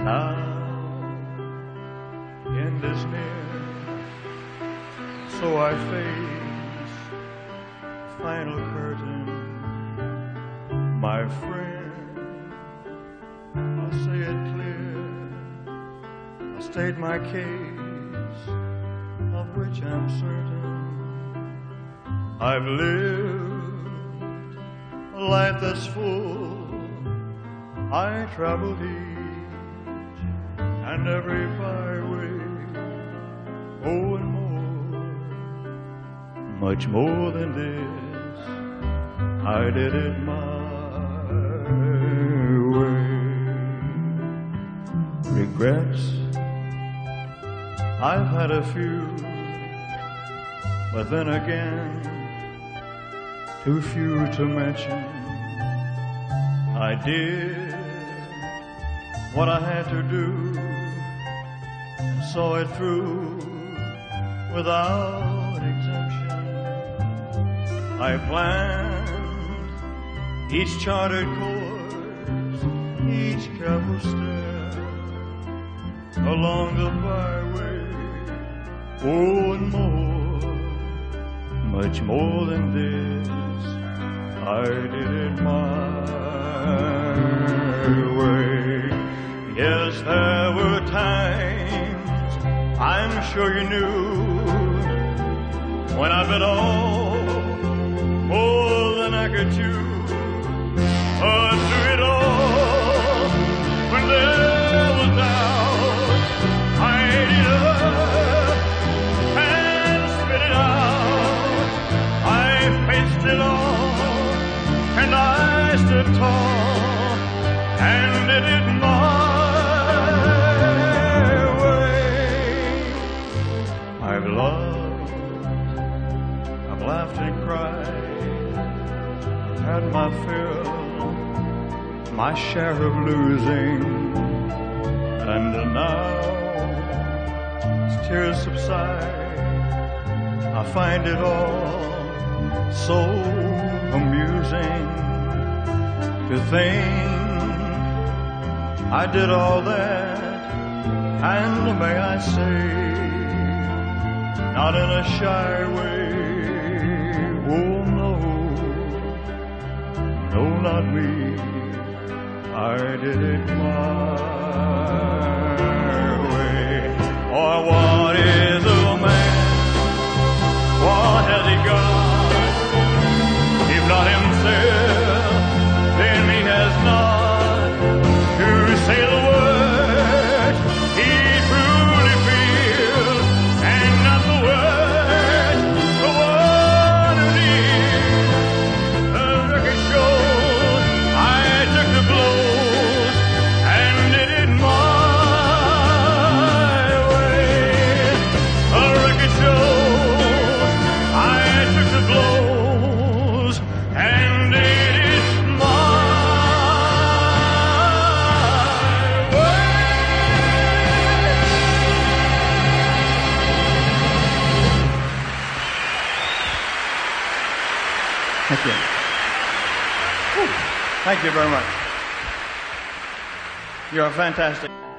Now, end is near, so I face the final curtain. My friend, I'll say it clear, I'll state my case, of which I'm certain. I've lived a life that's full, I traveled each and every byway, oh, and more, much more than this, I did it my way. Regrets, I've had a few, but then again, too few to mention. I did what I had to do and saw it through without exemption. I planned each charted course, each careful step along the byway, oh, and more, much more than this, I did it my way. Yes, there were times, I'm sure you knew, when I bet all more than I could chew. But through it all, when there was doubt, I'd eat up and spit it out. I faced it all, and I stood tall and did it my way. I've loved, I've laughed and cried, I've had my fill, my share of losing, and now as tears subside, I find it all so amusing to think I did all that, and may I say, not in a shy way. Oh no, no, not me, I did it my way. Or what is a man? What has he got? If not himself, then he has not to say the words he truly feels, and not the words the one who needs. The record shows I took the blows and did it my way. The record shows I took the blows and did it my way. Thank you. Whew. Thank you very much. You're fantastic.